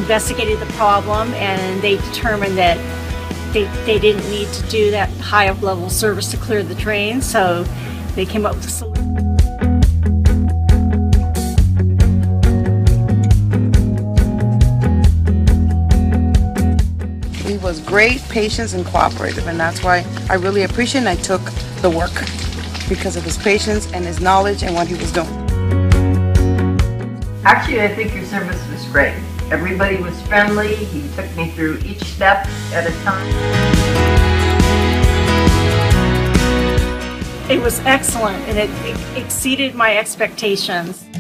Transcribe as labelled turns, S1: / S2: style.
S1: investigated the problem, and they determined that they didn't need to do that high level service to clear the drain, so they came up with a solution.
S2: He was great, patient, and cooperative, and that's why I really appreciate it, and I took the work because of his patience and his knowledge and what he was doing.
S3: Actually, I think your service was great. Everybody was friendly. He took me through each step at a time.
S1: It was excellent, and it exceeded my expectations.